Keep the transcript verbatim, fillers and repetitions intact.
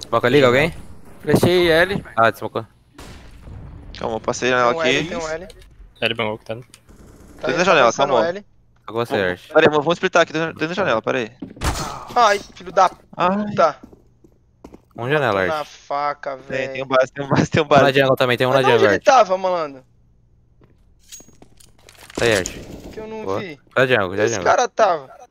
Smoca liga alguém? Flechei L. Ah, desmocou. Calma, eu passei a Tem janela um L, aqui. tem um L. L bangou, tá? Tá Dentro da janela, lançando calma. L. Com você, Art. Pera aí, vamos splitar aqui dentro dentro da janela, pera aí. Ai, filho da Ai, puta. Um janela, Tô na Art. faca, tem, tem um velho. base, tem um base, tem um Um na base. jungle também, tem um Mas na onde jungle, ele Art. tava, malandro? Tá aí, Art. Que eu não Boa. vi. Tá jungle, tá Esse jungle. cara tava.